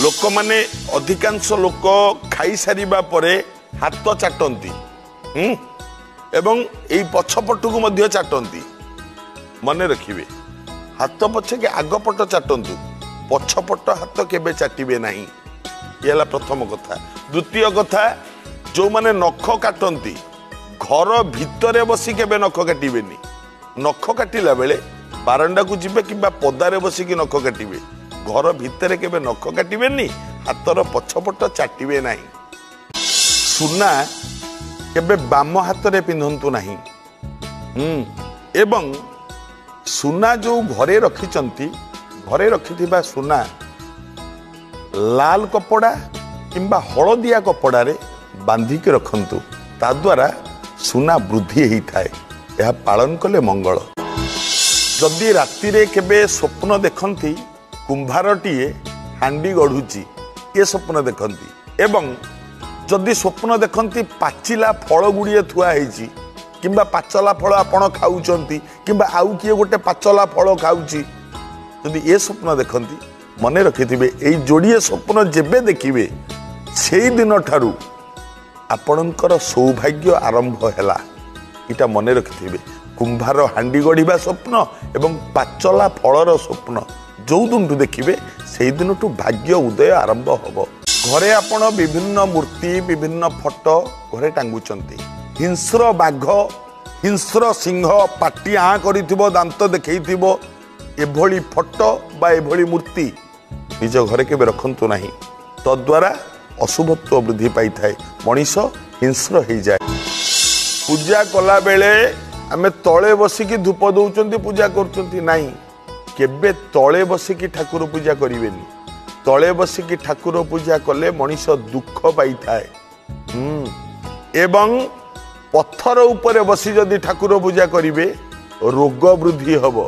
लोक माने अधिकांश लोक खाई सारिबा परे हाथ चाटंती एवं एई पछपटू मध्य चाटंती। मन रखिए हाथ पछे के आग पट चाटंतु पछपट हाथ केबे चाटिबे नहीं। ये प्रथम कथा। द्वितीय कथा जो माने नख काटंती घर भितरे बसी केबे नख काटिबेनी। नख काटिला बेले बारंडा को जिबे किबा पदारे बसिकी नख काटिबे। घर भितरे केबे नख काटिबेनी। हाथर पछपट चाटिबे नहीं। सुना केबे बाम हाथ रे पिंधंतु नहीं। एवं सुना जो घरे रखिचंती घरे रखिथिबा सुना लाल कपड़ा किंबा हलदिया कपड़ा रे बांधिक रखंतु। ता द्वारा सुना वृद्धि ही थाए। यह पालन कले मंगल। जदि राति रे केबे स्वप्न देखंती कुंभारटीए हांडी गढ़ुची ये स्वप्न देखंती। एवं जदि स्वप्न देखंती पाचिला फल गुड़िए थुआ ହେଇची किंबा पाचला फल आपण खाउचंती किंबा आउ किए गोटे पाचला फल खाउची जदि ये स्वप्न देखंती मने रखिथिबे एई जोड़िए स्वप्न जेबे देखिबे सेई दिन ठारू आपणकर सौभाग्य आरंभ हैला। इटा मने रखिथिबे कुंभार हांडी गढ़िबा स्वप्न एवं पाचला फलर स्वप्न जो दिन देखिबे सेई दिनटू भाग्य उदय आरंभ हबो। घरे आपण विभिन्न मूर्ति विभिन्न फोटो घरे टांगुचंती। हिंस्र बाघ हिंस्र सिंह पाटी आँ करिथिबो दांत देखैथिबो एभली फोटो बा एभली मूर्ति निज घरे केबे रखंतु नाही। तद्वारा अशुभत्व वृद्धि पाई थाए। मनीष हिंस्र हो जाए। पूजा कला बेले आमे तले बसिकी धूप दौचंती पूजा करचंती नाही। केबे तले बसिकी ठाकुर पूजा करिवेनी। तले बसिकी ठाकुर पूजा कले मनीष दुख पाई थाए। एवं पत्थर उपरे बसी जदि ठाकुर पूजा करिवे रोग वृद्धि हबो।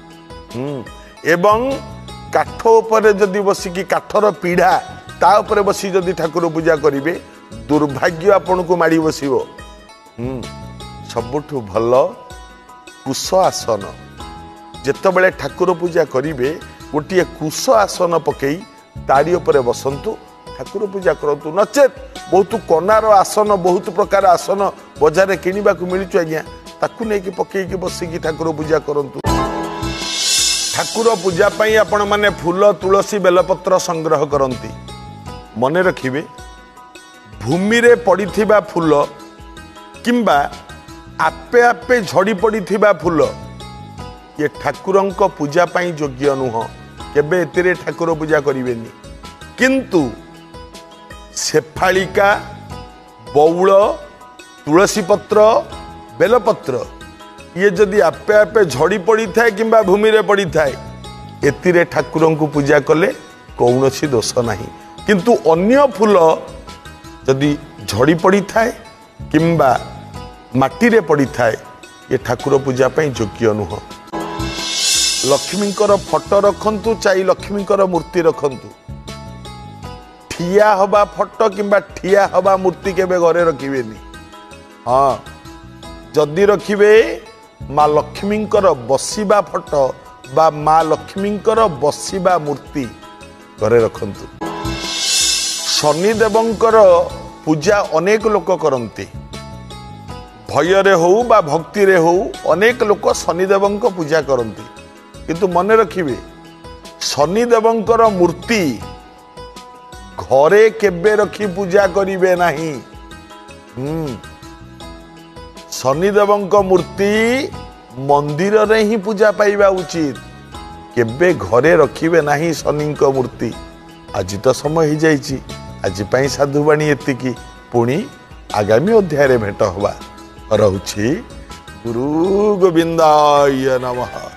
एवं काठ उपरे जदि बसिकी काठर पीढ़ा ता उपरे बसी जदि ठाकुर पूजा करिवे दुर्भाग्य आपन को माड़ी बसिबो। सबुठु भल कुश आसन जेतबेले ठाकुर पूजा करिवे गोटे कुश आसन पकई तारी उपरे बसंतु ठाकुर पूजा करंतु। नचेत बहुत कनार आसन बहुत प्रकार आसन बजार किनिबा को मिलुछ आज्ञा ताकू नेकी पकईकी बसिकी ठाकुर पूजा करंतु। ठाकुर पूजा पाई आपण माने फूल तुलसी बेलपत्र संग्रह करंती। मने रखिबे भूमि रे पड़िथिबा फूल किंबा आपे आपे झड़ी पड़िथिबा फूल ये ठाकुरंक पूजा पाई योग्य नुह। केबे एतिरे ठाकुर पूजा करिवेनी। किंतु शेफालिका बौल तुलसी पत्र बेलपत्र ये जदि आपे आपे झड़ी पड़ी थाए किंबा भूमि रे पड़ी थाए एतिरे ठाकुरं को पूजा कले कौनसी दोष नहीं। किंतु अन्य फूल जदि झड़ी पड़ी थाए किंबा माटी रे पड़ी थाए ये ठाकुर पूजा पाई योग्य नुह। लक्ष्मींकर फोटो रखंतु चाहे लक्ष्मींकर मूर्ति रखंतु। ठिया हवा फोटो किंबा ठिया हवा मूर्ति केबे घरे रखिबेनी। हाँ जदि रखिबे माँ लक्ष्मींकर बसिबा फोटो बा माँ लक्ष्मींकर बसिबा मूर्ति घरे रखंतु। शनिदेवंकर पूजा अनेक लोक करंती। भयरे हो बा भक्ति रे हो अनेक लोक शनिदेवंक पूजा करंती। किंतु मने रखिबे शनिदेवंकर मूर्ति घरे केबे रखी पूजा करिवे नाही। शनिदेवंक मूर्ति मंदिर रे ही पूजा पाइबा उचित। केबे घरे रखिबे नाही शनिंक मूर्ति। आज तो समय हो जाइछि। आज पाई साधुवाणी एतिकी। पुणी आगामी अध्याय रे भेट होबा। रहुछि गुरु गोविंदाय नमः।